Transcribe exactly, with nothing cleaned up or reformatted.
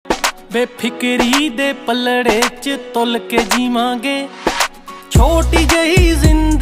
बेफिक्री दे पलड़े च तुल के जीवांगे छोटी जही जिंदगी